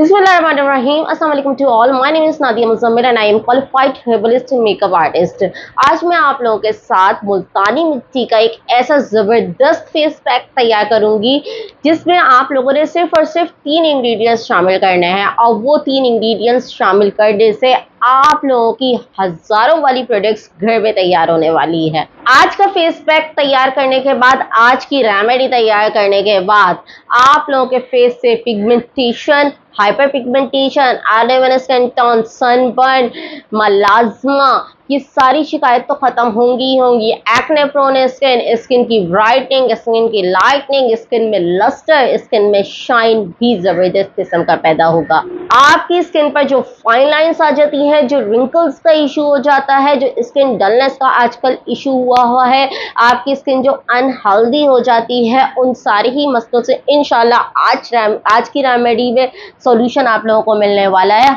बिस्मिल्लाहिर्रहमानिर्रहीम। अस्सलाम वालेकुम to all. My name is Nadia Muzammil and I am qualified herbalist and makeup artist. आज मैं आप लोगों के साथ मुल्तानी मिट्टी का एक ऐसा ज़बरदस्त फेस पैक तैयार करूंगी जिसमें आप लोगों ने सिर्फ और सिर्फ 3 इंग्रेडिएंट्स शामिल करने हैं और वो 3 इंग्रेडिएंट्स शामिल करने से आप लोगों की हजारों वाली प्रोडक्ट्स घर में तैयार होने वाली है। आज का फेस पैक तैयार करने के बाद, आज की रेमेडी तैयार करने के बाद आप लोगों के फेस से pigmentation, hyper pigmentation, order skin tone, sunburn, melasma, ये सारी शिकायत तो खत्म होंगी ही होंगी। एक्ने प्रोन स्किन, स्किन की ब्राइटनिंग, स्किन की लाइटनिंग, स्किन में लस्टर, स्किन में शाइन भी जबरदस्त किस्म का पैदा होगा। आपकी स्किन पर जो फाइन लाइंस आ जाती हैं, जो रिंकल्स का इशू हो जाता है, जो स्किन डलनेस का आजकल इशू हुआ है, आपकी स्किन जो अनहेल्दी हो जाती है, उन सारे ही मसलों से इंशाल्लाह आज की रेमेडी में सॉल्यूशन आप लोगों को मिलने वाला है।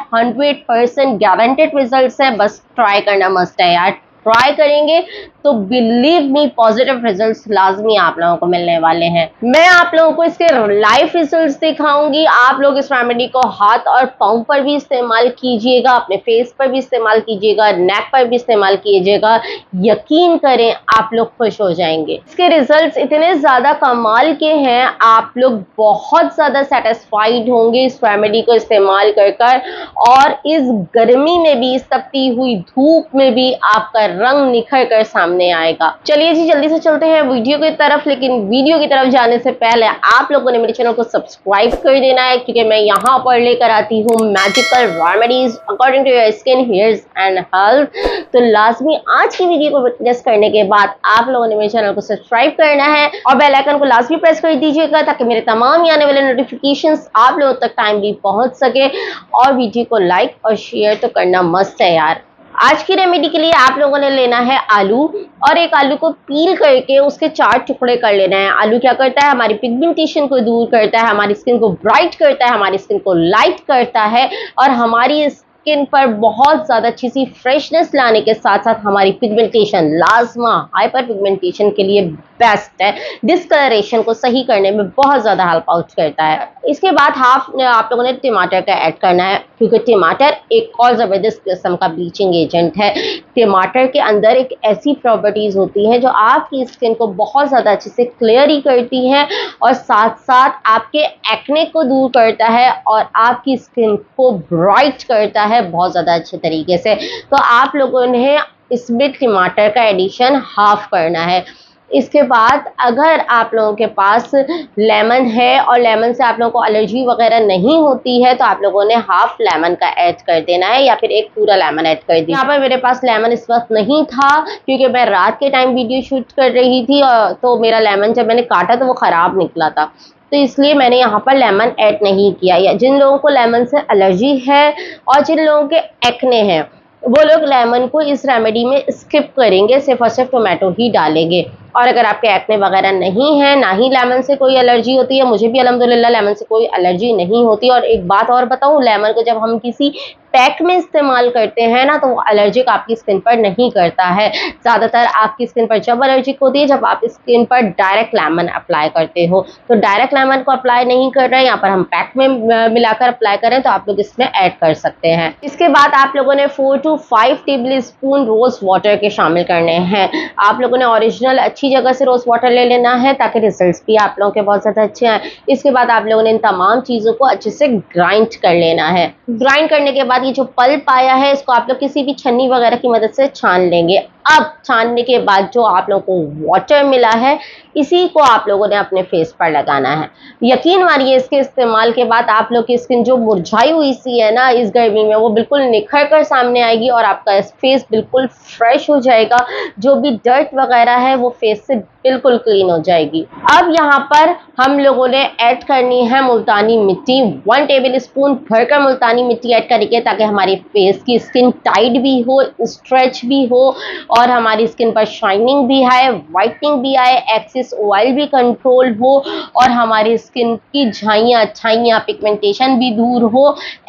100% गारंटेड रिजल्ट्स है, बस ट्राई करना मस्ट है यार। ट्राई करेंगे तो बिलीव मी पॉजिटिव रिजल्ट्स लाजमी आप लोगों को मिलने वाले हैं। मैं आप लोगों को इसके लाइव रिजल्ट्स दिखाऊंगी। आप लोग इस रेमेडी को हाथ और पाँव पर भी इस्तेमाल कीजिएगा, अपने फेस पर भी इस्तेमाल कीजिएगा, नेक पर भी इस्तेमाल कीजिएगा। यकीन करें आप लोग खुश हो जाएंगे। इसके रिजल्ट्स इतने ज़्यादा कमाल के हैं, आप लोग बहुत ज़्यादा सेटिस्फाइड होंगे इस रेमेडी को इस्तेमाल कर और इस गर्मी में भी, इस तपती हुई धूप में भी आपका रंग निखर कर सामने आएगा। चलिए जी, जल्दी से चलते हैं वीडियो की तरफ। लेकिन वीडियो की तरफ जाने से पहले आप लोगों ने मेरे चैनल को सब्सक्राइब कर देना है, क्योंकि मैं यहाँ पर लेकर आती हूँ magical remedies according to your skin, hairs and health. तो लाजमी आज की वीडियो को विटनेस करने के बाद आप लोगों ने मेरे चैनल को सब्सक्राइब करना है और बेल आइकन को लाजमी प्रेस कर दीजिएगा, ताकि मेरे तमाम आने वाले नोटिफिकेशंस आप लोगों तक टाइमली पहुंच सके। और वीडियो को लाइक और शेयर तो करना मस्ट है यार। आज की रेमेडी के लिए आप लोगों ने लेना है आलू, और एक आलू को पील करके उसके 4 टुकड़े कर लेना है। आलू क्या करता है, हमारी पिगमेंटेशन को दूर करता है, हमारी स्किन को ब्राइट करता है, हमारी स्किन को लाइट करता है और हमारी स्किन पर बहुत ज़्यादा अच्छी सी फ्रेशनेस लाने के साथ साथ हमारी पिगमेंटेशन, लाजमा हाइपर पिगमेंटेशन के लिए बेस्ट है। डिस्कलरेशन को सही करने में बहुत ज़्यादा हेल्प आउट करता है। इसके बाद हाफ आप लोगों ने टमाटर का ऐड करना है, क्योंकि टमाटर एक और ज़बरदस्त किस्म का ब्लीचिंग एजेंट है। टमाटर के अंदर एक ऐसी प्रॉपर्टीज़ होती हैं जो आपकी स्किन को बहुत ज़्यादा अच्छे से क्लियर ही करती हैं और साथ साथ आपके एक्ने को दूर करता है और आपकी स्किन को ब्राइट करता है बहुत ज़्यादा अच्छे तरीके से। तो आप लोगों ने इसमें टमाटर का एडिशन हाफ करना है। इसके बाद अगर आप लोगों के पास लेमन है और लेमन से आप लोगों को एलर्जी वगैरह नहीं होती है, तो आप लोगों ने हाफ लेमन का ऐड कर देना है या फिर एक पूरा लेमन ऐड कर दिया। यहाँ पर मेरे पास लेमन इस वक्त नहीं था, क्योंकि मैं रात के टाइम वीडियो शूट कर रही थी और तो मेरा लेमन जब मैंने काटा तो वो ख़राब निकला था, तो इसलिए मैंने यहाँ पर लेमन ऐड नहीं किया। या जिन लोगों को लेमन से एलर्जी है और जिन लोगों के एक्ने हैं, वो लोग लेमन को इस रेमेडी में स्किप करेंगे, सिर्फ और सिर्फ टोमेटो ही डालेंगे। और अगर आपके एक्ने वगैरह नहीं है, ना ही लेमन से कोई एलर्जी होती है, मुझे भी अल्हम्दुलिल्लाह लेमन से कोई एलर्जी नहीं होती। और एक बात और बताऊं, लेमन को जब हम किसी पैक में इस्तेमाल करते हैं ना, तो वो एलर्जिक आपकी स्किन पर नहीं करता है। ज़्यादातर आपकी स्किन पर जब एलर्जिक होती है, जब आप स्किन पर डायरेक्ट लेमन अप्लाई करते हो। तो डायरेक्ट लेमन को अप्लाई नहीं कर रहे हैं, यहाँ पर हम पैक में मिलाकर अप्लाई करें, तो आप लोग इसमें ऐड कर सकते हैं। इसके बाद आप लोगों ने 4 to 5 tablespoon rose water के शामिल करने हैं। आप लोगों ने ओरिजिनल अच्छी जगह से रोज़ वाटर ले लेना है, ताकि रिजल्ट्स भी आप लोगों के बहुत ज़्यादा अच्छे हैं। इसके बाद आप लोगों ने इन तमाम चीज़ों को अच्छे से ग्राइंड कर लेना है। ग्राइंड करने के बाद ये जो पल्प आया है, इसको आप लोग किसी भी छन्नी वगैरह की मदद से छान लेंगे। अब छानने के बाद जो आप लोगों को वाटर मिला है, इसी को आप लोगों ने अपने फेस पर लगाना है। यकीन मानिए, इसके इस्तेमाल के बाद आप लोग की स्किन जो मुरझाई हुई सी है ना इस गर्मी में, वो बिल्कुल निखर कर सामने आएगी और आपका फेस बिल्कुल फ्रेश हो जाएगा। जो भी डर्ट वगैरह है वो फेस से बिल्कुल क्लीन हो जाएगी। अब यहाँ पर हम लोगों ने ऐड करनी है मुल्तानी मिट्टी। 1 टेबल स्पून भरकर मुल्तानी मिट्टी ऐड करेंगे, ताकि हमारे फेस की स्किन टाइट भी हो, स्ट्रेच भी हो और हमारी स्किन पर शाइनिंग भी आए, वाइटनिंग भी आए, एक्सेस ऑयल भी कंट्रोल हो और हमारी स्किन की झाइयाँ छाइयाँ पिगमेंटेशन भी दूर हो,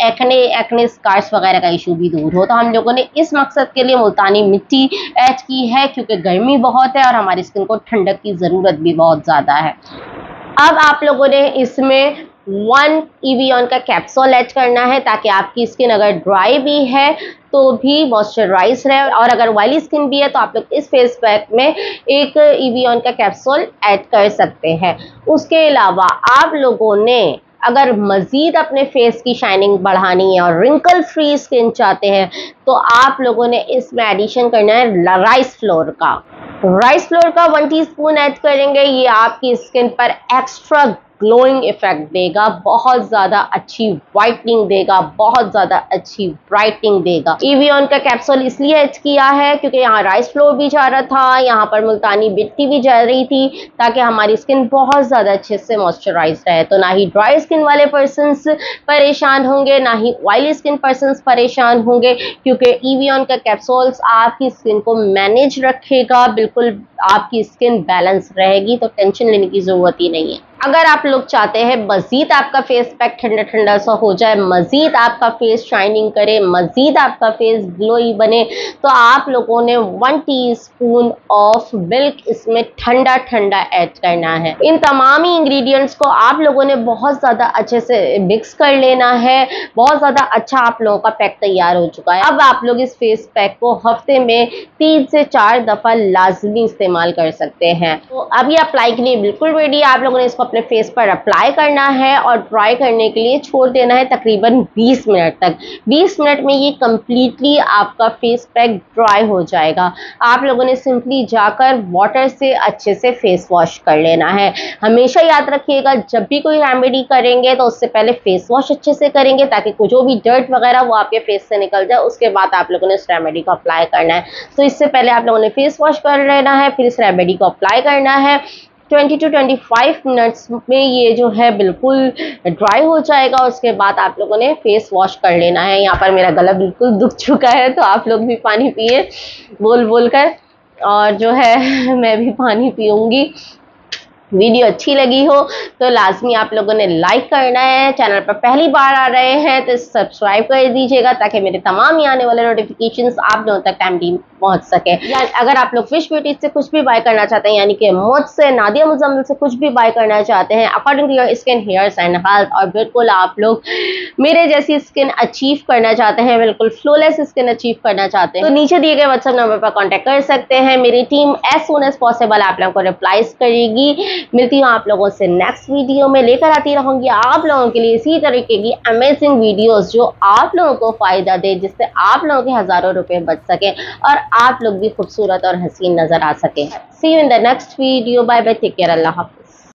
एक्ने स्कार्स वगैरह का इशू भी दूर हो। तो हम लोगों ने इस मकसद के लिए मुल्तानी मिट्टी ऐड की है, क्योंकि गर्मी बहुत है और हमारी स्किन को ठंडक की ज़रूरत भी बहुत ज़्यादा है। अब आप लोगों ने इसमें 1 EVON का कैप्सूल ऐड करना है ताकि आपकी स्किन अगर ड्राई भी है तो भी मॉइस्चराइज रहे, और अगर ऑयली स्किन भी है तो आप लोग इस फेस पैक में 1 EVON का कैप्सूल ऐड कर सकते हैं। उसके अलावा आप लोगों ने अगर मज़ीद अपने फेस की शाइनिंग बढ़ानी है और रिंकल फ्री स्किन चाहते हैं तो आप लोगों ने इसमें एडिशन करना है राइस फ्लोर का। राइस फ्लोर का 1 टीस्पून ऐड करेंगे। ये आपकी स्किन पर एक्स्ट्रा ग्लोइंग इफेक्ट देगा, बहुत ज़्यादा अच्छी वाइटनिंग देगा, बहुत ज़्यादा अच्छी ब्राइटनिंग देगा। EVON का कैप्सूल इसलिए ऐड किया है क्योंकि यहाँ राइस फ्लोर भी जा रहा था, यहाँ पर मुल्तानी मिट्टी भी जा रही थी, ताकि हमारी स्किन बहुत ज़्यादा अच्छे से मॉइस्चराइज रहे। तो ना ही ड्राई स्किन वाले पर्सनस परेशान होंगे, ना ही ऑयली स्किन पर्सनस परेशान होंगे, क्योंकि EVON का कैप्सूल्स आपकी स्किन को मैनेज रखेगा, बिल्कुल आपकी स्किन बैलेंस रहेगी, तो टेंशन लेने की ज़रूरत ही नहीं है। अगर आप लोग चाहते हैं मज़ीद आपका फेस पैक ठंडा ठंडा सा हो जाए, मज़ीद आपका फेस शाइनिंग करे, मज़ीद आपका फेस ग्लोई बने, तो आप लोगों ने 1 टीस्पून ऑफ मिल्क इसमें ठंडा ठंडा ऐड करना है। इन तमाम ही इंग्रेडिएंट्स को आप लोगों ने बहुत ज़्यादा अच्छे से मिक्स कर लेना है। बहुत ज़्यादा अच्छा आप लोगों का पैक तैयार हो चुका है। अब आप लोग इस फेस पैक को हफ्ते में 3 से 4 दफ़ा लाजमी इस्तेमाल कर सकते हैं। तो अब ये अप्लाई के लिए बिल्कुल रेडी है। आप लोगों ने इसको अपने फेस पर अप्लाई करना है और ड्राई करने के लिए छोड़ देना है तकरीबन 20 मिनट तक। 20 मिनट में ये कंप्लीटली आपका फेस पैक ड्राई हो जाएगा। आप लोगों ने सिंपली जाकर वाटर से अच्छे से फेस वॉश कर लेना है। हमेशा याद रखिएगा, जब भी कोई रेमेडी करेंगे तो उससे पहले फेस वॉश अच्छे से करेंगे, ताकि जो भी डर्ट वगैरह वो आपके फेस से निकल जाए। उसके बाद आप लोगों ने इस रेमेडी को अप्लाई करना है। तो इससे पहले आप लोगों ने फेस वॉश कर लेना है, फिर इस रेमेडी को अप्लाई करना है। 20 to 25 मिनट्स में ये जो है बिल्कुल ड्राई हो जाएगा। उसके बाद आप लोगों ने फेस वॉश कर लेना है। यहाँ पर मेरा गला बिल्कुल दुख चुका है, तो आप लोग भी पानी पिए बोल बोल कर, और जो है मैं भी पानी पीऊँगी। वीडियो अच्छी लगी हो तो लाजमी आप लोगों ने लाइक करना है। चैनल पर पहली बार आ रहे हैं तो सब्सक्राइब कर दीजिएगा, ताकि मेरे तमाम ही आने वाले नोटिफिकेशंस आप लोगों तक टाइमली पहुंच सके। या अगर आप लोग फिश ब्यूटी से कुछ भी बाय करना चाहते हैं, यानी कि मुझसे नादिया मुजम्मिल से कुछ भी बाय करना चाहते हैं according to your skin, hairs and health, और बिल्कुल आप लोग मेरे जैसी स्किन अचीव करना चाहते हैं, बिल्कुल फ्लॉलेस स्किन अचीव करना चाहते हैं, तो नीचे दिए गए व्हाट्सएप नंबर पर कॉन्टेक्ट कर सकते हैं। मेरी team as soon as possible आप लोगों को रिप्लाईज करेगी। मिलती हूँ आप लोगों से नेक्स्ट वीडियो में। लेकर आती रहूंगी आप लोगों के लिए इसी तरीके की अमेजिंग वीडियोस जो आप लोगों को फायदा दे, जिससे आप लोगों के हजारों रुपए बच सके और आप लोग भी खूबसूरत और हसीन नजर आ सके। See you in the next video. Bye bye, take care, अल्लाह हाफिज।